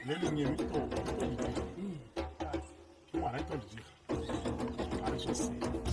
Lele nye to di. Wala to di. Ala je se.